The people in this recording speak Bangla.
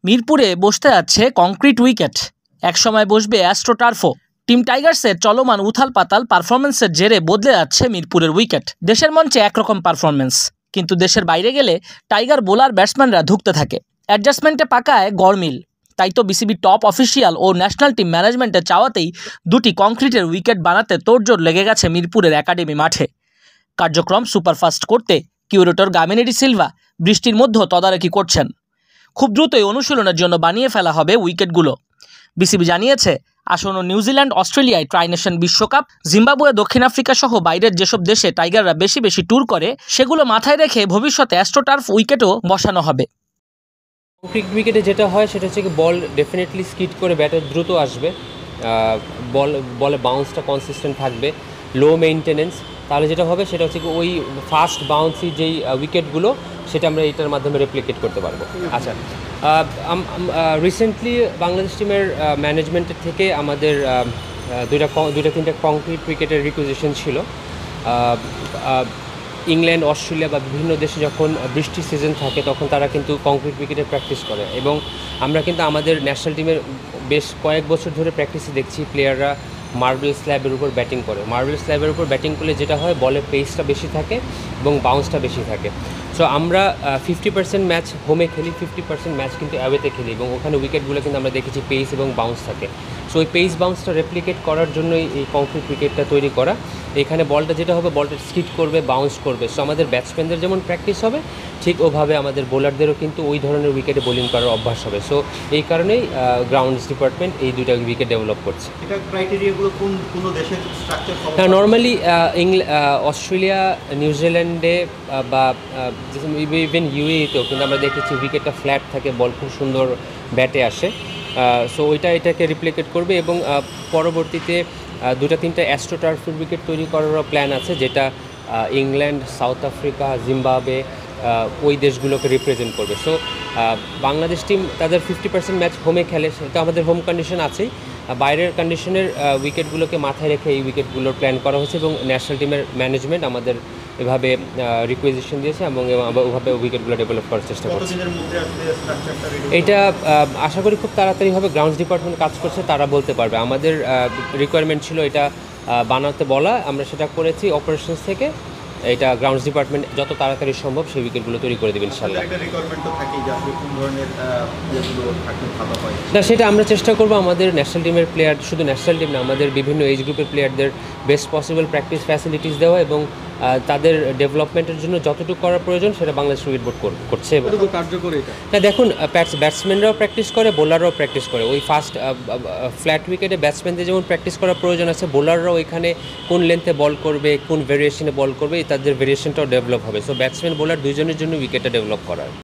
মিরপুরে বসতে যাচ্ছে কংক্রিট উইকেট, একসময় বসবে অ্যাস্ট্রোটার্ফও। টিম টাইগার্সের চলমান উথাল পাতাল পারফরমেন্সের জেরে বদলে যাচ্ছে মিরপুরের উইকেট। দেশের মঞ্চে একরকম পারফরমেন্স, কিন্তু দেশের বাইরে গেলে টাইগার বোলার ব্যাটসম্যানরা ধুঁকতে থাকে। অ্যাডজাস্টমেন্টে পাকায় গড়মিল। তাই তো বিসিবি টপ অফিসিয়াল ও ন্যাশনাল টিম ম্যানেজমেন্টের চাওয়াতেই দুটি কংক্রিটের উইকেট বানাতে তোড়জোড় লেগে গেছে মিরপুরের একাডেমি মাঠে। কার্যক্রম সুপারফাস্ট করতে কিউরেটর গামিনী ডি সিলভা বৃষ্টির মধ্যেও তদারকি করছেন। খুব দ্রুতই অনুশীলনের জন্য বানিয়ে ফেলা হবে উইকেটগুলো। বিসিবি জানিয়েছে, আসন্ন নিউজিল্যান্ড, অস্ট্রেলিয়ায় ট্রাইনেশন বিশ্বকাপ, জিম্বাবুয়ে, দক্ষিণ আফ্রিকা সহ বাইরের যেসব দেশে টাইগাররা বেশি বেশি ট্যুর করে, সেগুলো মাথায় রেখে ভবিষ্যতে অ্যাস্ট্রোটার্ফ উইকেটও বসানো হবে। কংক্রিট উইকেটে যেটা হয় সেটা হচ্ছে কি, বল ডেফিনেটলি স্কিড করে ব্যাটে দ্রুত আসবে, বলে বাউন্সটা কনসিস্টেন্ট থাকবে, লো মেইনটেনেন্স। তাহলে যেটা হবে সেটা হচ্ছে কি, ওই ফাস্ট বাউন্সি যেই উইকেটগুলো সেটা আমরা এটার মাধ্যমে রেপ্লিকেট করতে পারবো। আচ্ছা, রিসেন্টলি বাংলাদেশ টিমের ম্যানেজমেন্টের থেকে আমাদের দুইটা তিনটা কংক্রিট উইকেটের রিকুইজিশন ছিল। ইংল্যান্ড, অস্ট্রেলিয়া বা বিভিন্ন দেশে যখন বৃষ্টির সিজন থাকে তখন তারা কিন্তু কংক্রিট উইকেটে প্র্যাকটিস করে, এবং আমরা কিন্তু আমাদের ন্যাশনাল টিমের বেশ কয়েক বছর ধরে প্র্যাকটিসে দেখছি প্লেয়াররা মার্বেল স্ল্যাবের উপর ব্যাটিং করে। মার্বেল স্ল্যাবের উপর ব্যাটিং করলে যেটা হয়, বলের পেসটা বেশি থাকে এবং বাউন্সটা বেশি থাকে। সো আমরা 50% ম্যাচ হোমে খেলি, 50% ম্যাচ কিন্তু অ্যাওয়েতে খেলি, এবং ওখানে উইকেটগুলো কিন্তু আমরা দেখেছি পেস এবং বাউন্স থাকে। সো ওই পেস বাউন্সটা রেপ্লিকেট করার জন্যই এই কংক্রিট উইকেটটা তৈরি করা। এখানে বলটা যেটা হবে, বলটা স্কিড করবে, বাউন্স করবে। সো আমাদের ব্যাটসম্যানদের যেমন প্র্যাকটিস হবে, ঠিক ওভাবে আমাদের বোলারদেরও কিন্তু ওই ধরনের উইকেটে বোলিং করার অভ্যাস হবে। সো এই কারণেই গ্রাউন্ডস ডিপার্টমেন্ট এই দুইটা উইকেট ডেভেলপ করছে। এটা ক্রাইটেরিয়াগুলো কোন দেশের স্ট্রাকচার? হ্যাঁ, নর্মালি অস্ট্রেলিয়া, নিউজিল্যান্ডে বা ইভেন ইউএইতেও কিন্তু আমরা দেখেছি উইকেটটা ফ্ল্যাট থাকে, বল খুব সুন্দর ব্যাটে আসে। সো এটাকে রিপ্লিকেট করবে, এবং পরবর্তীতে দুটা তিনটা অ্যাস্ট্রোটার্ফের উইকেট তৈরি করারও প্ল্যান আছে, যেটা ইংল্যান্ড, সাউথ আফ্রিকা, জিম্বাবুয়ে ওই দেশগুলোকে রিপ্রেজেন্ট করবে। সো বাংলাদেশ টিম তাদের 50% ম্যাচ হোমে খেলে, সেটা আমাদের হোম কন্ডিশন আছেই। বাইরের কন্ডিশনের উইকেটগুলোকে মাথায় রেখে এই উইকেটগুলোর প্ল্যান করা হয়েছে, এবং ন্যাশনাল টিমের ম্যানেজমেন্ট আমাদের এভাবে রিকুইজিশন দিয়েছে, এবং ওভাবে উইকেটগুলো ডেভেলপ করার চেষ্টা করছে। এটা আশা করি খুব তাড়াতাড়ি হবে। গ্রাউন্ডস ডিপার্টমেন্ট কাজ করছে, তারা বলতে পারবে। আমাদের রিকোয়ারমেন্ট ছিল এটা বানাতে বলা, আমরা সেটা করেছি অপারেশনস থেকে। এটা গ্রাউন্ডস ডিপার্টমেন্ট যত তাড়াতাড়ি সম্ভব সেই উইকেটগুলো তৈরি করে দেবেন ইনশাআল্লাহ। না, সেটা আমরা চেষ্টা করবো আমাদের ন্যাশনাল টিমের প্লেয়ার, শুধু ন্যাশনাল টিম না, আমাদের বিভিন্ন এজ গ্রুপের প্লেয়ারদের বেস্ট পসিবল প্র্যাকটিস ফ্যাসিলিটিস দেওয়া, এবং তাদের ডেভেলপমেন্টের জন্য যতটুকু করার প্রয়োজন সেটা বাংলাদেশ উইকেট বোর্ড করছে। না, দেখুন, ব্যাটসম্যানরাও প্র্যাকটিস করে, বোলাররাও প্র্যাকটিস করে। ওই ফাস্ট ফ্ল্যাট উইকেটে ব্যাটসম্যানদের যেমন প্র্যাকটিস করার প্রয়োজন আছে, বোলাররাও এখানে কোন লেন্থে বল করবে, কোন ভেরিয়েশনে বল করবে, তাদের ভেরিয়েশনটাও ডেভেলপ হবে। সো ব্যাটসম্যান বোলার দুইজনের জন্য উইকেটটা ডেভেলপ করার।